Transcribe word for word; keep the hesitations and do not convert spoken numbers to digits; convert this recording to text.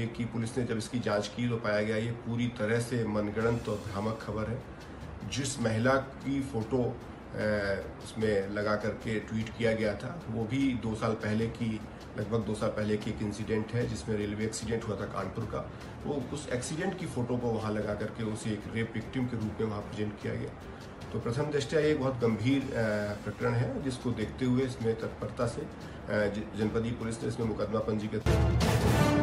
कि पुलिस ने जब इसकी जांच की तो पाया गया ये पूरी तरह से मनगढ़ंत और भ्रामक खबर है। जिस महिला की फोटो उसमें लगा करके ट्वीट किया गया था वो भी दो साल पहले की लगभग दो साल पहले की एक इंसिडेंट है जिसमें रेलवे एक्सीडेंट हुआ था कानपुर का। वो उस एक्सीडेंट की फोटो को वहाँ लगा करके उसे एक रेप विक्टिम के रूप में वहाँ प्रेजेंट किया गया। तो प्रथम दृष्टया ये बहुत गंभीर प्रकरण है जिसको देखते हुए इसमें तत्परता से जनपदीय पुलिस ने इसमें मुकदमा पंजीकृत किया।